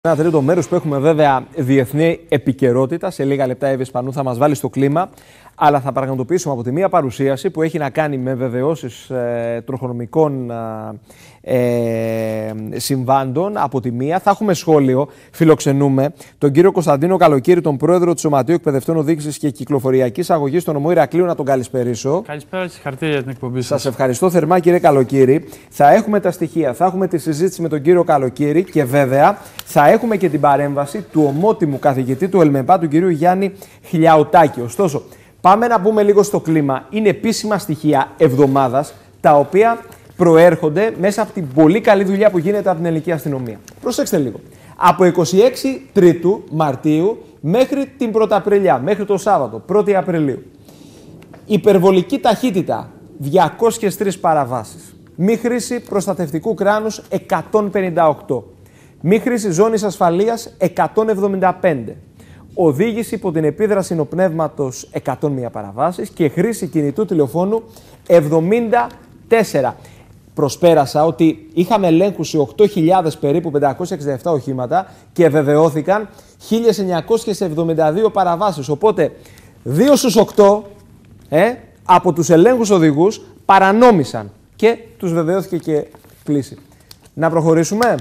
Ένα τρίτο μέρος που έχουμε βέβαια διεθνή επικαιρότητα. Σε λίγα λεπτά η Εύη Σπανού θα μας βάλει στο κλίμα. Αλλά θα πραγματοποιήσουμε από τη μία παρουσίαση που έχει να κάνει με βεβαιώσεις τροχονομικών συμβάντων. Από τη μία θα έχουμε σχόλιο. Φιλοξενούμε τον κύριο Κωνσταντίνο Καλοκύρη, τον πρόεδρο του Σωματείου Εκπαιδευτών Οδήγησης και Κυκλοφοριακής Αγωγής στο νομό Ηρακλείου. Να τον καλησπερίσω. Καλησπέρα, συγχαρητήρια για την εκπομπή σας. Σας ευχαριστώ θερμά, κύριε Καλοκύρη. Θα έχουμε τα στοιχεία, θα έχουμε τη συζήτηση με τον κύριο Καλοκύρη και βέβαια θα έχουμε και την παρέμβαση του ομότιμου καθηγητή του ΕΛΜΕΠΑ, του κυρίου Γιάννη Χλιαουτάκη. Ωστόσο, πάμε να μπούμε λίγο στο κλίμα. Είναι επίσημα στοιχεία εβδομάδας, τα οποία προέρχονται μέσα από την πολύ καλή δουλειά που γίνεται από την ελληνική αστυνομία. Προσέξτε λίγο. Από 26 Τρίτου Μαρτίου μέχρι την 1η Απριλιά, μέχρι το Σάββατο, 1η Απριλίου. Υπερβολική ταχύτητα, 203 παραβάσεις. Μη χρήση προστατευτικού κράνους, 158. Μη χρήση ζώνης ασφαλείας, 175. Οδήγηση υπό την επίδραση νοπνεύματος, 101 παραβάσεις και χρήση κινητού τηλεφώνου, 74. Προσπέρασα ότι είχαμε ελέγχους σε 8.000 περίπου 567 οχήματα και βεβαιώθηκαν 1.972 παραβάσεις. Οπότε 2 στους 8 από τους ελέγχους οδηγούς παρανόμησαν και τους βεβαιώθηκε και κλίση. Να προχωρήσουμε.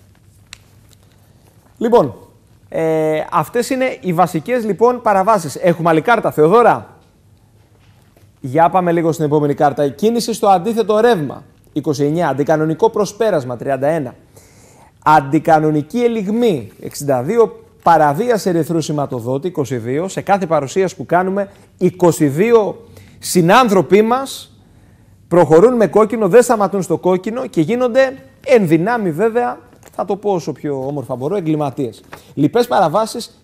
Λοιπόν, αυτές είναι οι βασικές λοιπόν παραβάσεις. Έχουμε άλλη κάρτα, Θεοδώρα. Για πάμε λίγο στην επόμενη κάρτα. Κίνηση στο αντίθετο ρεύμα, 29. Αντικανονικό προσπέρασμα, 31. Αντικανονική ελιγμή, 62. Παραβίαση ερυθρού σηματοδότη, 22. Σε κάθε παρουσίαση που κάνουμε, 22 συνάνθρωποι μας προχωρούν με κόκκινο, δεν σταματούν στο κόκκινο και γίνονται εν δυνάμει βέβαια, θα το πω όσο πιο όμορφα μπορώ, εγκληματίες. Λοιπές παραβάσεις,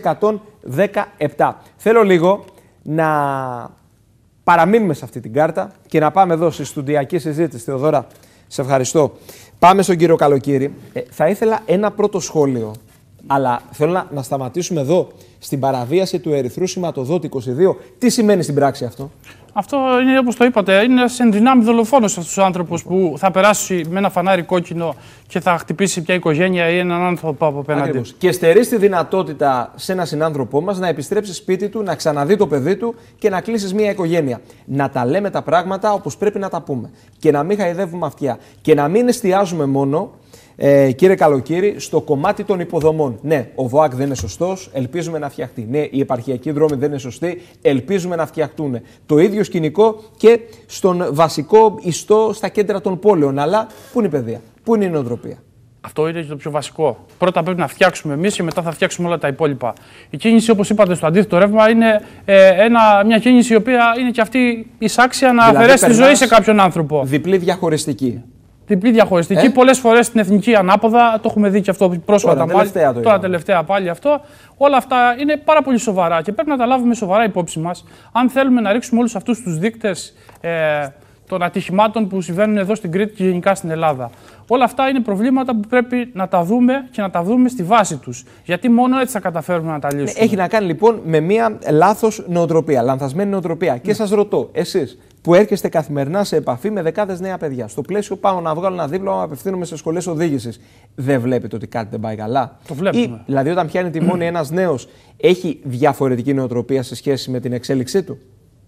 1117. Θέλω λίγο να παραμείνουμε σε αυτή την κάρτα και να πάμε εδώ στη στουντιακή συζήτηση. Θεοδώρα, σε ευχαριστώ. Πάμε στον κύριο Καλοκύρη. Θα ήθελα ένα πρώτο σχόλιο, αλλά θέλω να σταματήσουμε εδώ στην παραβίαση του ερυθρού σηματοδότη 22. Τι σημαίνει στην πράξη αυτό? Αυτό είναι, όπως το είπατε, είναι ένας ενδυνάμει δολοφόνος αυτός ο άνθρωπος που θα περάσει με ένα φανάρι κόκκινο και θα χτυπήσει μια οικογένεια ή έναν άνθρωπο από απέναντι. Ακριβώς. Και στερεί τη δυνατότητα σε έναν συνάνθρωπό μας να επιστρέψει σπίτι του, να ξαναδεί το παιδί του και να κλείσεις μια οικογένεια. Να τα λέμε τα πράγματα όπως πρέπει να τα πούμε. Και να μην χαϊδεύουμε αυτιά. Και να μην εστιάζουμε μόνο, κύριε Καλοκύρη, στο κομμάτι των υποδομών. Ναι, ο ΒΟΑΚ δεν είναι σωστός, ελπίζουμε να φτιαχτεί. Ναι, οι επαρχιακοί δρόμοι δεν είναι σωστοί, ελπίζουμε να φτιαχτούν. Το ίδιο σκηνικό και στον βασικό ιστό στα κέντρα των πόλεων. Αλλά πού είναι η παιδεία, πού είναι η νοοτροπία? Αυτό είναι το πιο βασικό. Πρώτα πρέπει να φτιάξουμε εμείς και μετά θα φτιάξουμε όλα τα υπόλοιπα. Η κίνηση, όπως είπατε, στο αντίθετο ρεύμα είναι μια κίνηση η οποία είναι και αυτή εισάξια να αφαιρέσει τη ζωή σε κάποιον άνθρωπο. Διπλή διαχωριστική. Διπλή διαχωριστική. Πολλές φορές στην εθνική ανάποδα, το έχουμε δει και αυτό πρόσφατα. Τώρα τελευταία πάλι αυτό. Όλα αυτά είναι πάρα πολύ σοβαρά και πρέπει να τα λάβουμε σοβαρά υπόψη μας. Αν θέλουμε να ρίξουμε όλους αυτούς τους δείκτες των ατυχημάτων που συμβαίνουν εδώ στην Κρήτη και γενικά στην Ελλάδα. Όλα αυτά είναι προβλήματα που πρέπει να τα δούμε και να τα δούμε στη βάση τους. Γιατί μόνο έτσι θα καταφέρουμε να τα λύσουμε. Έχει να κάνει λοιπόν με μία λάθος νοοτροπία, λανθασμένη νοοτροπία. Και σας ρωτώ, εσείς που έρχεστε καθημερινά σε επαφή με δεκάδες νέα παιδιά, στο πλαίσιο πάω να βγάλω ένα δίπλωμα, απευθύνομαι σε σχολές οδήγησης, δεν βλέπετε ότι κάτι δεν πάει καλά? Το βλέπουμε. Ή, δηλαδή, όταν πιάνει τη μόνη ένας νέος, έχει διαφορετική νοοτροπία σε σχέση με την εξέλιξή του?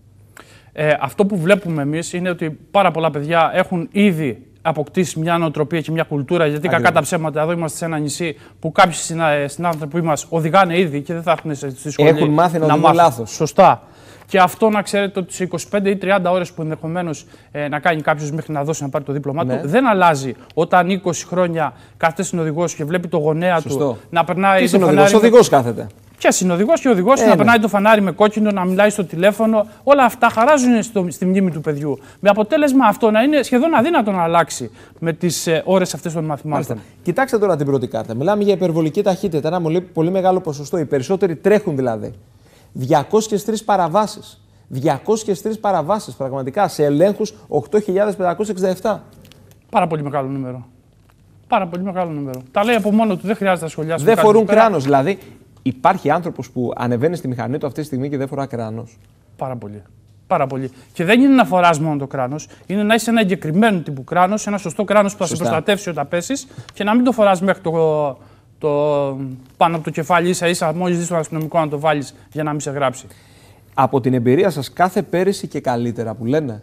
Αυτό που βλέπουμε εμείς είναι ότι πάρα πολλά παιδιά έχουν ήδη αποκτήσει μια νοοτροπία και μια κουλτούρα. Γιατί κακά τα ψέματα, εδώ είμαστε σε ένα νησί που κάποιοι συνάνθρωποι μας οδηγάνε ήδη και δεν θα έχουν στη σχολή. Έχουν μάθει να οδηγούν λάθος. Σωστά. Και αυτό να ξέρετε ότι σε 25 ή 30 ώρες που ενδεχομένως να κάνει κάποιος μέχρι να δώσει να πάρει το δίπλωμά του, δεν αλλάζει. Όταν 20 χρόνια κάθεται συνοδηγός και βλέπει το γονέα του να περνάει. Τι συνοδηγός, οδηγός κάθεται. Και συνοδηγός και οδηγός να περνάει το φανάρι με κόκκινο, να μιλάει στο τηλέφωνο. Όλα αυτά χαράζουν στη μνήμη του παιδιού. Με αποτέλεσμα αυτό να είναι σχεδόν αδύνατο να αλλάξει με τις ώρες αυτές των μαθημάτων. Μάλιστα. Κοιτάξτε τώρα την πρώτη κάρτα. Μιλάμε για υπερβολική ταχύτητα. Ένα πολύ μεγάλο ποσοστό. Οι περισσότεροι τρέχουν δηλαδή. 203 παραβάσεις. 203 παραβάσεις πραγματικά σε ελέγχους 8.567. Πάρα πολύ μεγάλο νούμερο. Πάρα πολύ μεγάλο νούμερο. Τα λέει από μόνο του, δεν χρειάζεται να σχολιάσουμε. Δεν φορούν κράνος δηλαδή. Υπάρχει άνθρωπος που ανεβαίνει στη μηχανή του αυτή τη στιγμή και δεν φορά κράνος? Πάρα πολύ. Πάρα πολύ. Και δεν είναι να φοράς μόνο το κράνος, είναι να είσαι ένα εγκεκριμένο τύπου κράνος, ένα σωστό κράνος που θα σε προστατεύσει όταν πέσεις και να μην το φοράς μέχρι πάνω από το κεφάλι ίσα-ίσα, μόλις δεις τον αστυνομικό να το βάλεις για να μην σε γράψει. Από την εμπειρία σας, κάθε πέρυσι και καλύτερα που λένε?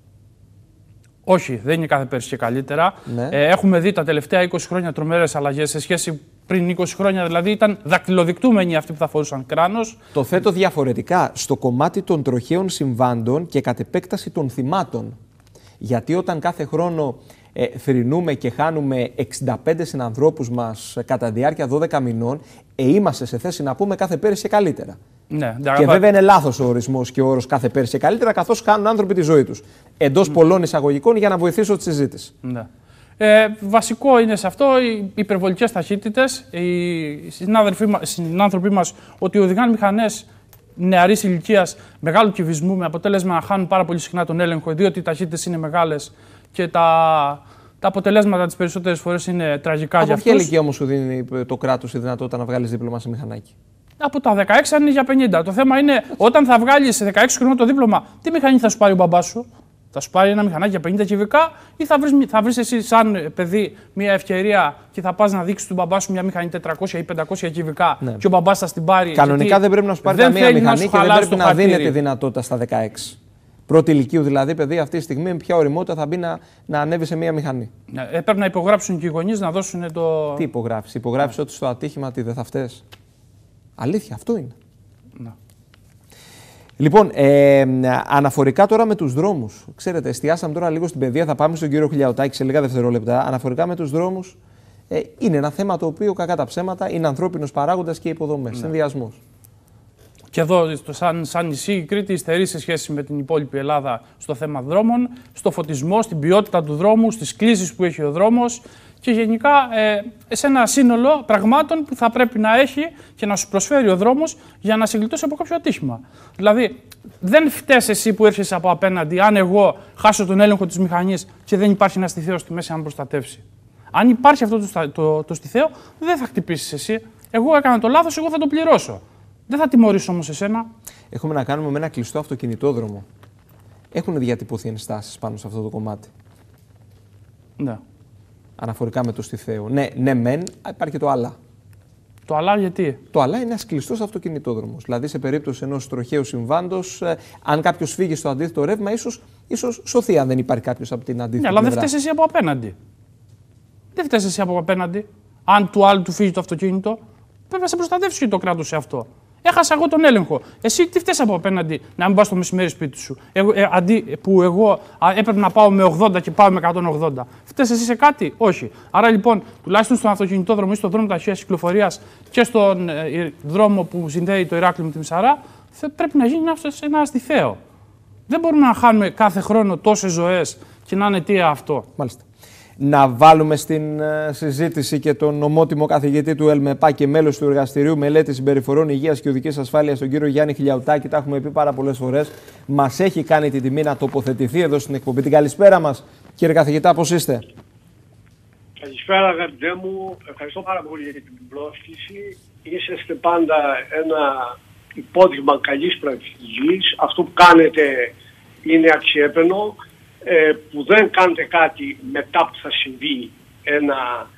Όχι, δεν είναι κάθε πέρυσι και καλύτερα. Ναι. Έχουμε δει τα τελευταία 20 χρόνια τρομερές αλλαγές σε σχέση πριν 20 χρόνια. Δηλαδή ήταν δακτυλοδεικτούμενοι αυτοί που θα φορούσαν κράνος. Το θέτω διαφορετικά στο κομμάτι των τροχαίων συμβάντων και κατ' επέκταση των θυμάτων. Γιατί όταν κάθε χρόνο θρηνούμε και χάνουμε 65 συνανθρώπους μας κατά διάρκεια 12 μηνών, είμαστε σε θέση να πούμε κάθε πέρυσι και καλύτερα. Ναι, και βέβαια είναι λάθος ο ορισμός και ο όρος κάθε πέρυσι και καλύτερα, καθώς χάνουν άνθρωποι τη ζωή τους. Εντός πολλών εισαγωγικών για να βοηθήσω τη συζήτηση. Ναι. Βασικό είναι σε αυτό οι υπερβολικές ταχύτητες. Οι συνάνθρωποι μας ότι οδηγάνε μηχανές νεαρής ηλικίας μεγάλου κυβισμού με αποτέλεσμα να χάνουν πάρα πολύ συχνά τον έλεγχο, διότι οι ταχύτητες είναι μεγάλες και τα αποτελέσματα τις περισσότερες φορές είναι τραγικά για αυτούς. Από ποια ηλικία όμως σου δίνει το κράτος η δυνατότητα να βγάλεις δίπλωμα σε μηχανάκι? Από τα 16 αν είναι για 50. Το θέμα είναι όταν θα βγάλεις σε 16 χρονών το δίπλωμα, τι μηχανή θα σου πάρει ο μπαμπάς σου? Θα σου πάρει ένα μηχανάκι για 50 κυβικά ή θα βρεις εσύ σαν παιδί μια ευκαιρία και θα πας να δείξεις του μπαμπά σου μια μηχανή 400 ή 500 κυβικά και ο μπαμπάς θα την πάρει? Κανονικά δεν πρέπει να σου πάρει μια μηχανή και δεν πρέπει να δίνεται δυνατότητα στα 16. Πρώτη ηλικίου δηλαδή, παιδί, αυτή τη στιγμή με ποια ωριμότητα θα μπει να ανέβει σε μια μηχανή? Πρέπει να υπογράψουν και οι γονείς να δώσουν το. Τι υπογράφεις? Υπογράφεις ότι στο ατύχημα δεν θα φταίς? Αλήθεια, αυτό είναι. Ναι. Λοιπόν, αναφορικά τώρα με τους δρόμους. Ξέρετε, εστιάσαμε τώρα λίγο στην παιδεία, θα πάμε στον κύριο Χιλιαωτάκη σε λίγα δευτερόλεπτα. Αναφορικά με τους δρόμους, είναι ένα θέμα το οποίο κακά τα ψέματα είναι ανθρώπινος παράγοντας και υποδομές. Συνδυασμός. Και εδώ, σαν νησί, η Κρήτη υστερεί σε σχέση με την υπόλοιπη Ελλάδα στο θέμα δρόμων, στο φωτισμό, στην ποιότητα του δρόμου, στις κλίσεις που έχει ο δρόμος και γενικά σε ένα σύνολο πραγμάτων που θα πρέπει να έχει και να σου προσφέρει ο δρόμος για να σε γλιτώσει από κάποιο ατύχημα. Δηλαδή, δεν φταίς εσύ που έρχεσαι από απέναντι, αν εγώ χάσω τον έλεγχο της μηχανής και δεν υπάρχει ένα στιθέο στη μέση να με προστατεύσει. Αν υπάρχει αυτό το στιθέο, δεν θα χτυπήσεις εσύ. Εγώ έκανα το λάθος, εγώ θα το πληρώσω. Δεν θα τιμωρήσω όμως εσένα. Έχουμε να κάνουμε με ένα κλειστό αυτοκινητόδρομο. Έχουν διατυπωθεί ενστάσεις πάνω σε αυτό το κομμάτι? Ναι. Αναφορικά με το στιθέο. Ναι, μεν, υπάρχει και το αλλά. Το αλλά γιατί? Το αλλά είναι ένας κλειστός αυτοκινητόδρομος. Δηλαδή, σε περίπτωση ενός τροχαίου συμβάντος, αν κάποιος φύγει στο αντίθετο ρεύμα, ίσως σωθεί αν δεν υπάρχει κάποιος από την αντίθετη πλευρά. Αλλά δεν φταίς εσύ από απέναντι. Δεν φταίς εσύ από απέναντι. Αν του άλλου του φύγει το αυτοκίνητο, πρέπει να σε προστατεύσει και το κράτος σε αυτό. Έχασα εγώ τον έλεγχο. Εσύ τι φταίς από απέναντι να μην πας το μεσημέρι σπίτι σου? Αντί που εγώ έπρεπε να πάω με 80 και πάω με 180. Φταίς εσύ σε κάτι? Όχι. Άρα λοιπόν, τουλάχιστον στον αυτοκινητόδρομο ή στον δρόμο ταχείας κυκλοφορίας και στον δρόμο που συνδέει το Ηράκλειο με τη Μισαρά, πρέπει να γίνει ένα αστιθέο. Δεν μπορούμε να χάνουμε κάθε χρόνο τόσες ζωές και να είναι αιτία αυτό. Μάλιστα. Να βάλουμε στην συζήτηση και τον ομότιμο καθηγητή του ΕΛΜΕΠΑ και μέλος του Εργαστηρίου Μελέτης Συμπεριφορών Υγείας και Οδικής Ασφάλειας, τον κύριο Γιάννη Χιλιαωτάκη. Τα έχουμε πει πάρα πολλές φορές. Μας έχει κάνει την τιμή να τοποθετηθεί εδώ στην εκπομπή. Την καλησπέρα μας, κύριε καθηγητά, πώς είστε? Καλησπέρα, αγαπητέ μου. Ευχαριστώ πάρα πολύ για την πρόσκληση. Είσαστε πάντα ένα υπόδειγμα καλής πρακτικής. Αυτό που κάνετε είναι αξιέπαινο. Που δεν κάνετε κάτι μετά που θα συμβεί ένα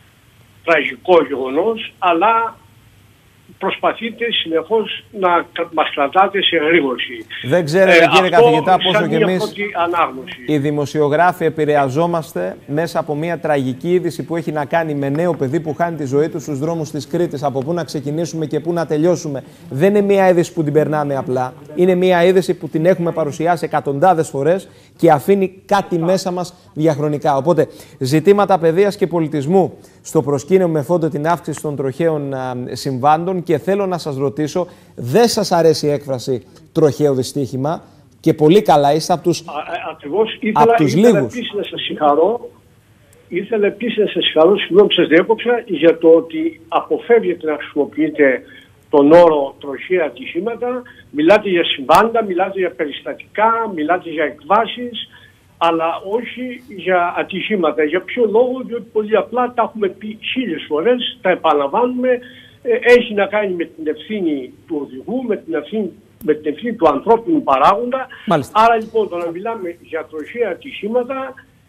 τραγικό γεγονός, αλλά προσπαθείτε συνεχώς να μας κρατάτε σε γρήγορση. Δεν ξέρετε, κύριε καθηγητά, πόσο και εμείς οι δημοσιογράφοι επηρεαζόμαστε μέσα από μια τραγική είδηση που έχει να κάνει με νέο παιδί που χάνει τη ζωή του στους δρόμους της Κρήτης. Από πού να ξεκινήσουμε και πού να τελειώσουμε? Δεν είναι μια είδηση που την περνάμε απλά. Είναι μια είδηση που την έχουμε παρουσιάσει εκατοντάδες φορές και αφήνει κάτι μέσα μας διαχρονικά. Οπότε, ζητήματα παιδείας και πολιτισμού στο προσκήνιο με φόντο την αύξηση των τροχαίων συμβάντων. Και θέλω να σας ρωτήσω, δεν σας αρέσει η έκφραση τροχαίο δυστύχημα? Και πολύ καλά, είστε από τους, ακριβώς, λίγους. Επίσης να σας συγχαρώ, ήθελα επίσης να σας συγχαρώ, συγγνώμη που σας διέκοψα, για το ότι αποφεύγετε να χρησιμοποιείτε τον όρο τροχαία ατυχήματα. Μιλάτε για συμβάντα, μιλάτε για περιστατικά, μιλάτε για εκβάσεις, αλλά όχι για ατυχήματα. Για ποιο λόγο? Διότι πολύ απλά τα έχουμε πει 1000 φορές, τα επαναλαμβάνουμε. Έχει να κάνει με την ευθύνη του οδηγού, με την ευθύνη του ανθρώπινου παράγοντα. Μάλιστα. Άρα λοιπόν, το να μιλάμε για τροχαία ατυχήματα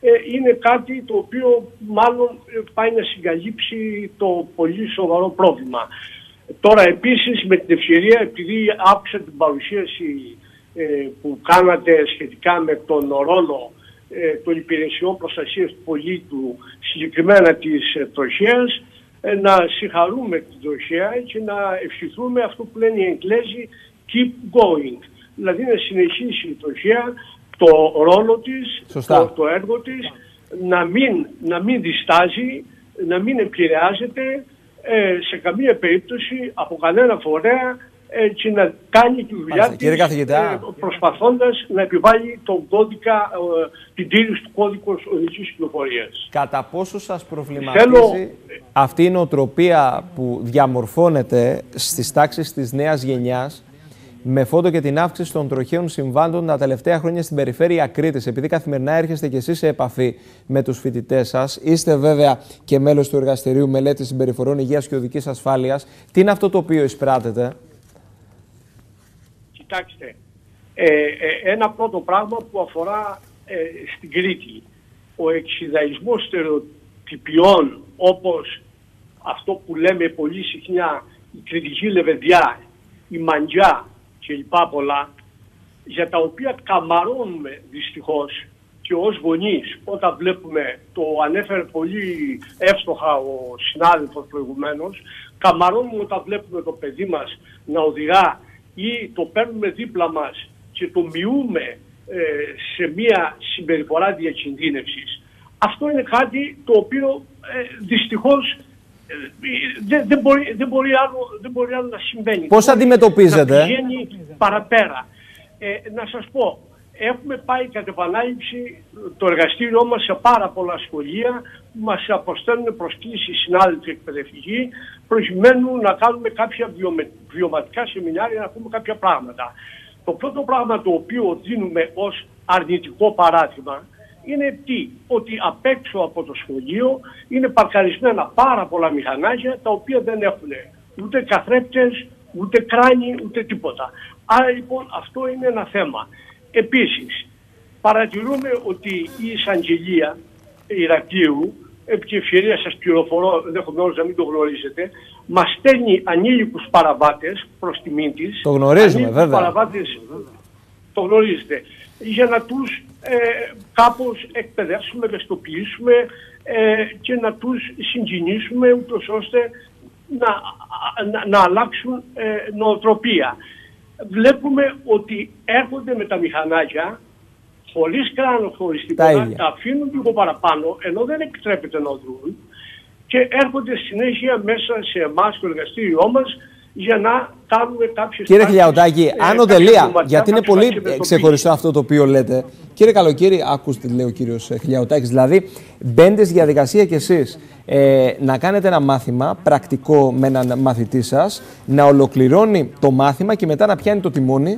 είναι κάτι το οποίο μάλλον πάει να συγκαλύψει το πολύ σοβαρό πρόβλημα. Τώρα επίσης με την ευκαιρία, επειδή άκουσα την παρουσίαση που κάνατε σχετικά με τον ρόλο των υπηρεσιών προστασίας του πολίτου, συγκεκριμένα της τροχέας, να συγχαρούμε την τροχέα και να ευχηθούμε αυτό που λένε οι Εγγλέζοι keep going. Δηλαδή να συνεχίσει η τροχέα το ρόλο της, το έργο της, να μην διστάζει, να μην επηρεάζεται σε καμία περίπτωση από κανένα φορέα και να κάνει τη δουλειά της προσπαθώντας να επιβάλλει τον κώδικα, την τήρηση του κώδικου οδικής κυκλοφορίας. Κατά πόσο σας προβληματίζει αυτή η νοοτροπία που διαμορφώνεται στις τάξεις της νέας γενιάς, με φόντο και την αύξηση των τροχαίων συμβάντων τα τελευταία χρόνια στην περιφέρεια Κρήτης, επειδή καθημερινά έρχεστε και εσείς σε επαφή με τους φοιτητές σας, είστε βέβαια και μέλος του Εργαστηρίου Μελέτης Συμπεριφορών Υγείας και Οδικής Ασφάλειας, τι είναι αυτό το οποίο εισπράτετε? Κοιτάξτε, ένα πρώτο πράγμα που αφορά στην Κρήτη. Ο εξιδαϊσμός στερεοτυπιών, όπως αυτό που λέμε πολύ συχνά, η κριτική λεβεδιά, η μαντζιά και λοιπά πολλά, για τα οποία καμαρώνουμε δυστυχώς και ως γονείς όταν βλέπουμε, το ανέφερε πολύ εύστοχα ο συνάδελφος προηγουμένως, καμαρώνουμε όταν βλέπουμε το παιδί μας να οδηγά ή το παίρνουμε δίπλα μας και το μειούμε σε μια συμπεριφορά διακινδύνευσης. Αυτό είναι κάτι το οποίο δυστυχώς δεν μπορεί άλλο να συμβαίνει. Πώς αντιμετωπίζετε? Να πηγαίνει παραπέρα. Να σας πω, έχουμε πάει κατ' επανάληψη το εργαστήριό μας σε πάρα πολλά σχολεία που μας αποστέλνουν προσκλήσεις συνάδελφοι εκπαιδευτικοί προκειμένου να κάνουμε κάποια βιωματικά σεμινάρια, να πούμε κάποια πράγματα. Το πρώτο πράγμα το οποίο δίνουμε ως αρνητικό παράδειγμα είναι ότι απ' έξω από το σχολείο είναι παρκαρισμένα πάρα πολλά μηχανάκια τα οποία δεν έχουν ούτε καθρέπτες, ούτε κράνη, ούτε τίποτα. Άρα λοιπόν αυτό είναι ένα θέμα. Επίσης, παρατηρούμε ότι η εισαγγελία Ηρακλείου, επί τη ευκαιρία σας πληροφορώ, ενδεχομένως να μην το γνωρίζετε, μας στέλνει ανήλικους παραβάτες προς τιμήν της. Το γνωρίζουμε βέβαια. Παραβάτες, το γνωρίζετε. Για να τους κάπως εκπαιδεύσουμε, ευαισθητοποιήσουμε και να τους συγκινήσουμε ούτως ώστε να αλλάξουν νοοτροπία. Βλέπουμε ότι έρχονται με τα μηχανάκια χωρίς κράνο, χωρίς τίποτα, τα αφήνουν λίγο παραπάνω ενώ δεν επιτρέπεται να οδηγούν και έρχονται συνέχεια μέσα σε εμάς το εργαστήριό μας για να κάνουμε κάποιες... Κύριε Χιλιαωτάκη, άνω τελεία, γιατί είναι πολύ ξεχωριστό αυτό το οποίο λέτε. Κύριε Καλοκύρη, ακούστε τι λέει ο κύριος Χιλιαωτάκης, δηλαδή μπαίνετε στη διαδικασία κι εσείς να κάνετε ένα μάθημα πρακτικό με έναν μαθητή σας, να ολοκληρώνει το μάθημα και μετά να πιάνει το τιμόνι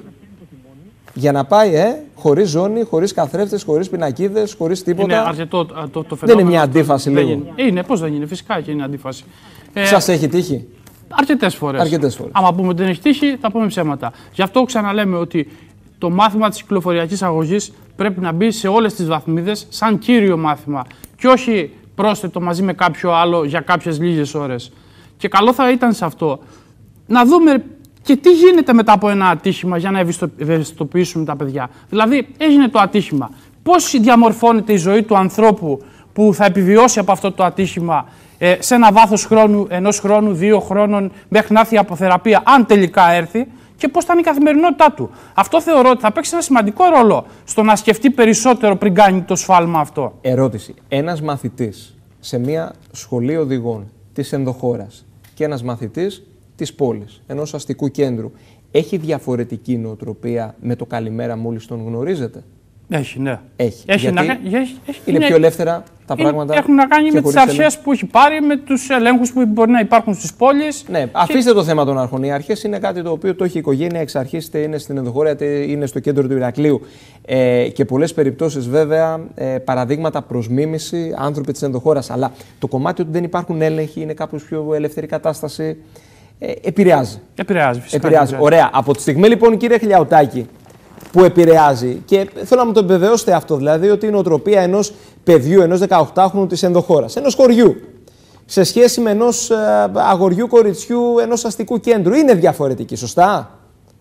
για να πάει χωρίς ζώνη, χωρίς καθρέφτες, χωρίς πινακίδες, χωρίς τίποτα. Είναι αρκετό το φαινόμενο. Δεν είναι μια αντίφαση λίγο? Είναι, πώς δεν είναι, φυσικά και είναι αντίφαση. Σας έχει τύχει? Αρκετές φορές. Άμα πούμε ότι δεν έχει τύχει, θα πούμε ψέματα. Γι' αυτό ξαναλέμε ότι το μάθημα της κυκλοφοριακής αγωγής πρέπει να μπει σε όλες τις βαθμίδες σαν κύριο μάθημα και όχι πρόσθετο μαζί με κάποιο άλλο για κάποιες λίγες ώρες. Και καλό θα ήταν σε αυτό να δούμε και τι γίνεται μετά από ένα ατύχημα για να ευαισθητοποιήσουμε τα παιδιά. Δηλαδή, έγινε το ατύχημα. Πώς διαμορφώνεται η ζωή του ανθρώπου που θα επιβιώσει από αυτό το ατύχημα σε ένα βάθος χρόνου, 1 χρόνου, 2 χρόνων, μέχρι να έρθει η αποθεραπεία, αν τελικά έρθει, και πώς θα είναι η καθημερινότητά του. Αυτό θεωρώ ότι θα παίξει ένα σημαντικό ρόλο στο να σκεφτεί περισσότερο πριν κάνει το σφάλμα αυτό. Ερώτηση. Ένας μαθητής σε μια σχολή οδηγών της ενδοχώρας και ένας μαθητής της πόλης, ενός αστικού κέντρου, έχει διαφορετική νοοτροπία με το καλημέρα μόλις τον γνωρίζετε? Έχει, ναι. Έχει. Είναι πιο ελεύθερα τα πράγματα. Έχουν να κάνει με τις αρχές που έχει πάρει, με τους ελέγχους που μπορεί να υπάρχουν στις πόλεις. Ναι, αφήστε το θέμα των αρχών. Οι αρχές είναι κάτι το οποίο το έχει η οικογένεια εξ αρχής, είτε είναι στην ενδοχώρα, είτε είναι στο κέντρο του Ηρακλείου. Και πολλές περιπτώσεις, βέβαια, παραδείγματα προς μίμηση, άνθρωποι της ενδοχώρας. Αλλά το κομμάτι ότι δεν υπάρχουν έλεγχοι, είναι κάπως πιο ελεύθερη κατάσταση. Επηρεάζει. Επηρεάζει, φυσικά. Ωραία. Από τη στιγμή λοιπόν, κύριε Χιλιαωτάκη, που επηρεάζει. Και θέλω να μου το επιβεβαιώσετε αυτό, δηλαδή ότι η νοοτροπία ενός παιδιού, ενός 18χρονου της ενδοχώρας, ενός χωριού, σε σχέση με ενός αγοριού, κοριτσιού, ενός αστικού κέντρου, είναι διαφορετική, σωστά?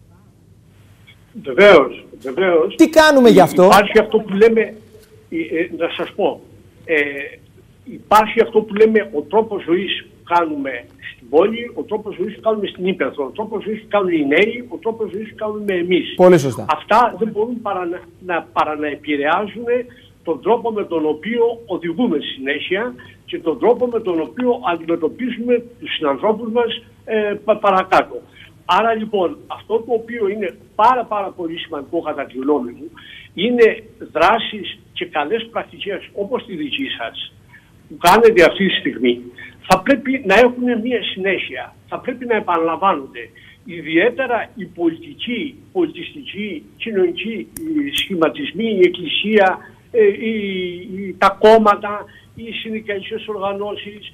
Βεβαίως, βεβαίως. Τι κάνουμε γι' αυτό? Υπάρχει αυτό που λέμε, να σας πω, υπάρχει αυτό που λέμε ο τρόπος ζωής που κάνουμε στην πόλη, ο τρόπος ζωής που κάνουμε στην Ήπεθρο, ο τρόπος ζωής που κάνουν οι νέοι, ο τρόπος ζωής που κάνουμε εμείς. Πολύ σωστά. Αυτά δεν μπορούν παρά να επηρεάζουν τον τρόπο με τον οποίο οδηγούμε συνέχεια και τον τρόπο με τον οποίο αντιμετωπίζουμε τους συνανθρώπους μας παρακάτω. Άρα λοιπόν αυτό το οποίο είναι πάρα πολύ σημαντικό κατά τη γνώμη μου είναι δράσεις και καλές πρακτικές όπως τη δική σας που κάνετε αυτή τη στιγμή. Θα πρέπει να έχουν μια συνέχεια, θα πρέπει να επαναλαμβάνονται. Ιδιαίτερα οι πολιτικοί, πολιτιστικοί, κοινωνικοί σχηματισμοί, η εκκλησία, τα κόμματα, οι συνδικαλιστικές οργανώσεις,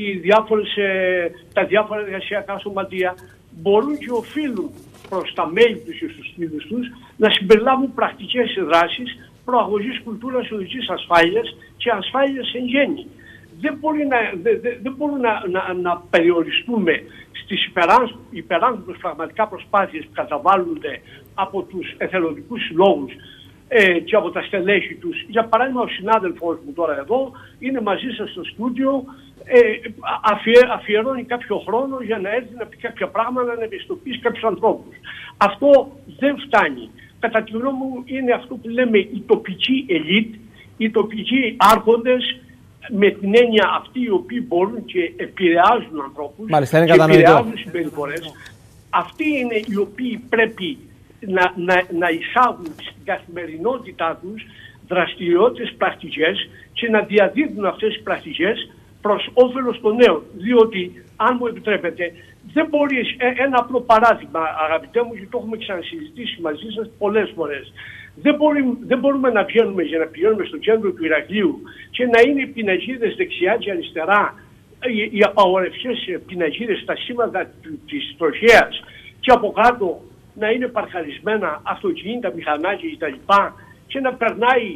τα διάφορα εργασιακά σωματεία μπορούν και οφείλουν προς τα μέλη τους και στους φίλους τους να συμπεριλάβουν πρακτικές δράσεις προαγωγής κουλτούρας οδικής ασφάλειας και ασφάλειας εν γέννη. Δεν μπορούμε να περιοριστούμε στις υπεράνθρωπες πραγματικά προσπάθειες που καταβάλλονται από τους εθελοντικούς συλλόγους και από τα στελέχη τους. Για παράδειγμα, ο συνάδελφός μου τώρα εδώ είναι μαζί σας στο στούντιο, αφιερώνει κάποιο χρόνο για να έρθει να πει κάποια πράγματα, να ευαισθητοποιήσει κάποιους ανθρώπους. Αυτό δεν φτάνει. Κατά τη γνώμη μου είναι αυτό που λέμε η τοπική ελίτ, οι τοπικοί άρχοντες, με την έννοια αυτοί οι οποίοι μπορούν και επηρεάζουν ανθρώπους, μάλιστα, και επηρεάζουν συμπεριφορές. Αυτοί είναι οι οποίοι πρέπει να εισάγουν στην καθημερινότητά τους δραστηριότητες πρακτικές και να διαδίδουν αυτές τις πρακτικές προς όφελος των νέων. Διότι, αν μου επιτρέπετε, δεν μπορεί, ένα απλό παράδειγμα, αγαπητέ μου, και το έχουμε ξανασυζητήσει μαζί σας πολλές φορές. Δεν μπορούμε να βγαίνουμε για να πηγαίνουμε στο κέντρο του Ηρακλείου και να είναι οι πινακίδες δεξιά και αριστερά, οι απαγορευτικές πινακίδες στα σήματα της τροχέας και από κάτω να είναι παρκαρισμένα αυτοκίνητα, μηχανάκια κτλ. Και να περνάει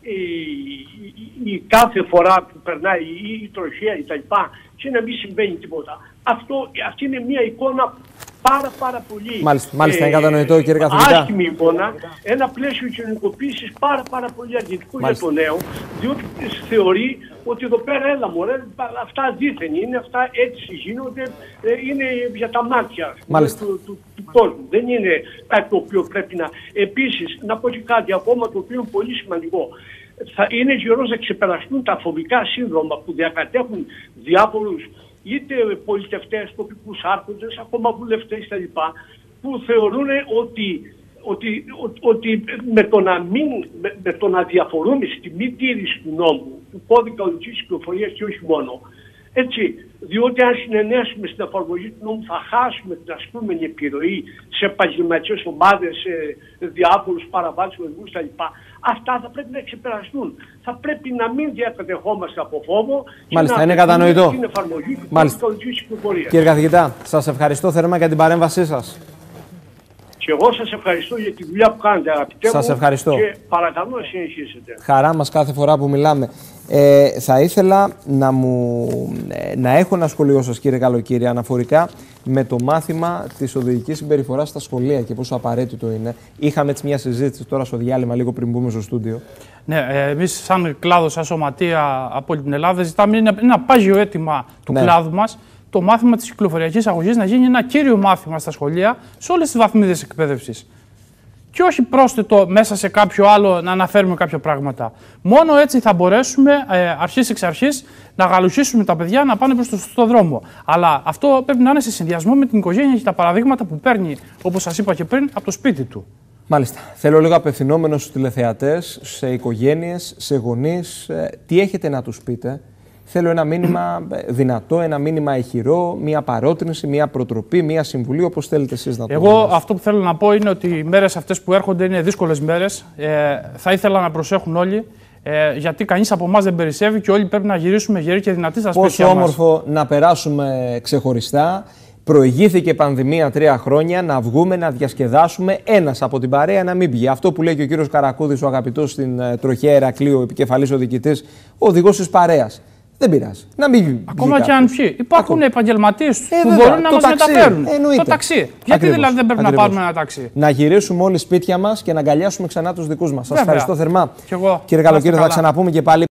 η κάθε φορά που περνάει η τροχέα κτλ. Και να μην συμβαίνει τίποτα. Αυτή είναι μια εικόνα πάρα πολύ μάλιστα, κατανοητό, κύριε καθηγητά. Άσχημη εικόνα, ένα πλαίσιο κοινωνικοποίησης πάρα πολύ αρνητικό για το νέο, διότι θεωρεί ότι εδώ πέρα έλα μωρέ, αυτά δίθεν είναι, αυτά έτσι γίνονται, είναι για τα μάτια του κόσμου. Δεν είναι κάτι το οποίο πρέπει να... Επίσης, να πω και κάτι ακόμα το οποίο είναι πολύ σημαντικό. Είναι καιρός να ξεπεραστούν τα φοβικά σύνδρομα που διακατέχουν διάφορους είτε πολιτευτές, τοπικούς άρχοντες, ακόμα βουλευτές κτλ. Που θεωρούν ότι με το να διαφορούμε στη μη τήρηση του νόμου, του κώδικα οδικής κυκλοφορίας και όχι μόνο, έτσι, διότι αν συνενέσουμε στην εφαρμογή του νόμου θα χάσουμε την ασκούμενη επιρροή σε επαγγελματικές ομάδες, σε διάφορους παραβάτες οδηγούς κτλ. Αυτά θα πρέπει να ξεπεραστούν. Θα πρέπει να μην διακατεχόμαστε από φόβο και μάλιστα, να είναι κατανοητό. Την εφαρμογή του κώδικα οδικής κυκλοφορίας. Κύριε καθηγητά, σας ευχαριστώ θερμά για την παρέμβασή σας. Και εγώ σας ευχαριστώ για τη δουλειά που κάνετε, αγαπητέ μου. Σας ευχαριστώ. Και παρακαλώ να συνεχίσετε. Χαρά μας κάθε φορά που μιλάμε. Θα ήθελα να έχω ένα σχολείο σας, κύριε Καλοκύρη, αναφορικά με το μάθημα της οδηγικής συμπεριφοράς στα σχολεία και πόσο απαραίτητο είναι. Είχαμε έτσι μια συζήτηση τώρα στο διάλειμμα, λίγο πριν μπούμε στο στούντιο. Ναι, εμείς σαν κλάδο, σαν σωματεία από όλη την Ελλάδα, ζητάμε ένα πάγιο αίτημα του κλάδου μας, το μάθημα της κυκλοφοριακής αγωγής να γίνει ένα κύριο μάθημα στα σχολεία σε όλες τις βαθμίδες εκπαίδευσης. Και όχι πρόσθετο μέσα σε κάποιο άλλο να αναφέρουμε κάποια πράγματα. Μόνο έτσι θα μπορέσουμε αρχής εξ αρχής να γαλουσίσουμε τα παιδιά να πάνε προς το σωστό δρόμο. Αλλά αυτό πρέπει να είναι σε συνδυασμό με την οικογένεια και τα παραδείγματα που παίρνει, όπως σας είπα και πριν, από το σπίτι του. Μάλιστα. Θέλω λίγο απευθυνόμενο στους τηλεθεατές, σε οικογένειες, σε γονείς, τι έχετε να τους πείτε. Θέλω ένα μήνυμα δυνατό, ένα μήνυμα ηχηρό, μια παρότρινση, μια προτροπή, μια συμβουλή, όπως θέλετε εσείς να το πείτε. Εγώ αυτό που θέλω να πω είναι ότι οι μέρες αυτές που έρχονται είναι δύσκολες μέρες. Θα ήθελα να προσέχουν όλοι, γιατί κανείς από εμάς δεν περισσεύει και όλοι πρέπει να γυρίσουμε γεροί και δυνατοί στα σπίτια μας. Πόσο όμορφο να περάσουμε ξεχωριστά. Προηγήθηκε πανδημία 3 χρόνια, να βγούμε, να διασκεδάσουμε. Ένας από την παρέα να μην βγει. Αυτό που λέει και ο κύριος Καρακούδης, ο αγαπητός στην τροχέα Ηρακλείου, επικεφαλής οδηγητής, ο οδηγός της παρέας. Δεν πειράζει. Να μην βγει. Ακόμα και αν πιει. Υπάρχουν επαγγελματίες που μπορούν να μας μεταφέρουν. Το ταξί. Γιατί δηλαδή δεν πρέπει να πάρουμε ένα ταξί? Να γυρίσουμε όλοι σπίτια μας και να αγκαλιάσουμε ξανά τους δικούς μας. Σας ευχαριστώ θερμά. Και εγώ. Κύριε Καλοκύρη, θα ξαναπούμε και πάλι.